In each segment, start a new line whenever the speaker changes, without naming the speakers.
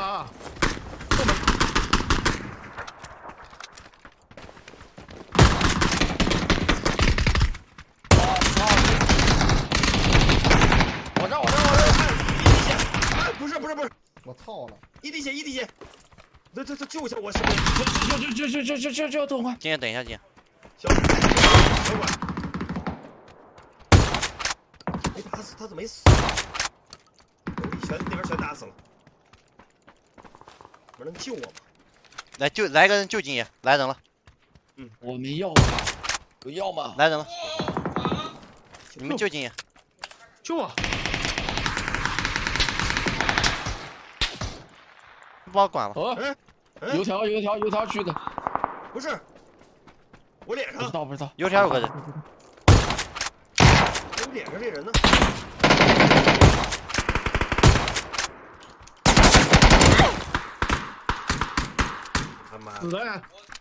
他！
我这，一滴血，不是，
我操了！
一滴血，这救一下我！救，等会。
今天等一下，今。
小管。没打死，他怎么没死？那边全打死了。不能救我吗？
来个人救金爷，来人了。
嗯，
我没药，有药吗？
来人了。你们救金爷。
救我！
不把我管了。
哦，油条去的。
不是，我脸上。
不知道。
油条有个人。
我脸上这人呢？他妈
死了！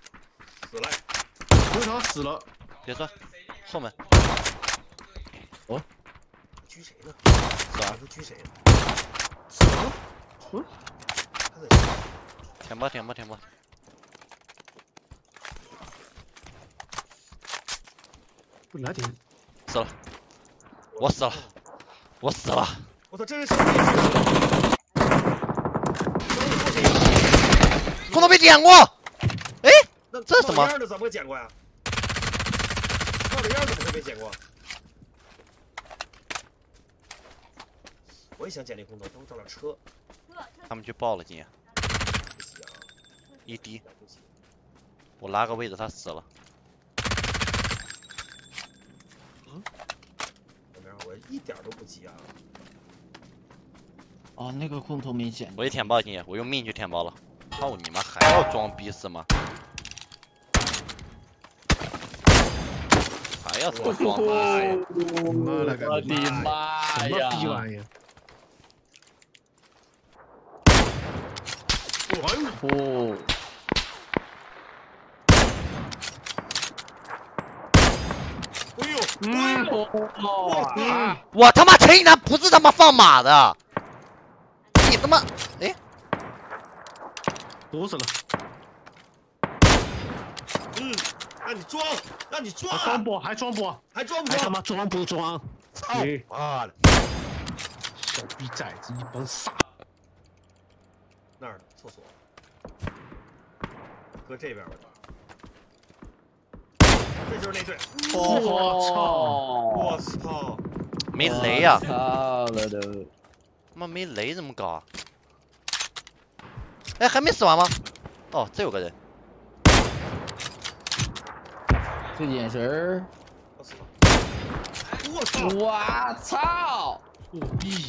油条死了。
别说，后门。
哦，
狙谁呢？
死了。
狙谁呢？
死了。嗯。
他在。
舔吧。
不来点。
死了。我死了。我操，
这是什么？
空投没点过。哎，这是什么？
冒烟的怎么捡过呀？冒着烟怎么会没捡过？我也想捡那空投，但我找辆车。
他们去报了，金爷。
不行。
一滴。我拉个位置，他死了。
我一点都不急啊！
哦，那个空投没捡。
我一舔爆金爷，我用命去舔爆了。操你妈，还要装逼是吗？还要装逼？
我的
妈呀！
什么逼玩意？
哦。
我他妈陈一楠不是他妈放马的，你他妈哎，
堵死了。
让你装，
还装不？
还
他妈装不装？
操妈的！
小逼崽子，一帮傻。
那儿呢？厕所。搁这边吧。这就是那队。我操！
没雷呀！
操了都！
他妈没雷怎么搞啊？哎，还没死完吗？哦，这有个人。
这眼神儿。
我操！
我操！
我逼！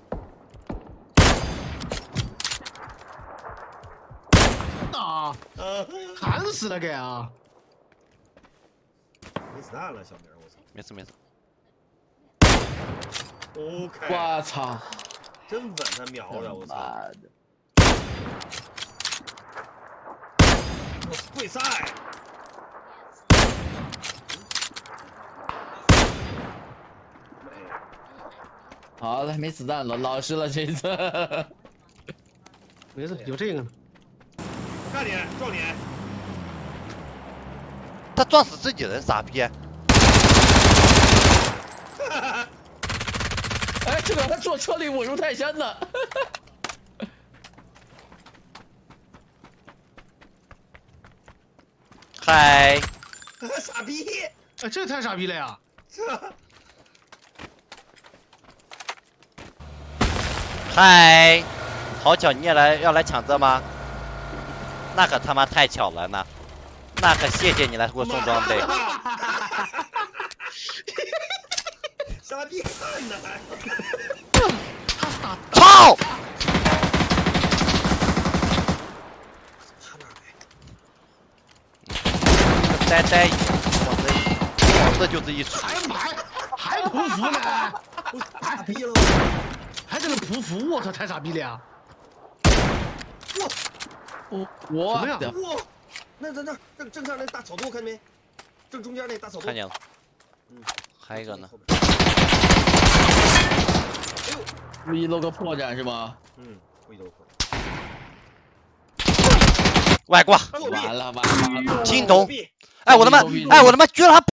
啊！砍死了给啊！
没子弹了，小明，我操！
没事。
OK。
我操！
真稳，他瞄的，我操！我退赛。
好了，没子弹了，老实了这次。
没事，有这个呢。
我干你，撞你！
他撞死自己人，傻逼！
哎，这个他坐车里稳如泰山呢。
嗨！
傻逼！
哎，这太傻逼了呀！
嗨！好巧，你也要来抢这吗？那可他妈太巧了呢！那可谢谢你来给我送装备。
傻逼看呢还！
操！呆，往这就是一杵。
还匍匐呢？
傻逼了！
还在那匍匐，我操，太傻逼了呀！
我
什么呀？
哇！那在那正上那大草垛看见没？正中间那大草垛。
看见了。还一个呢。
故意露个破绽是吗？
故意露破绽。
外挂，
他给我闭，
完了完了完了，
听懂
闭。
哎，我他妈，哎，我他妈撅了他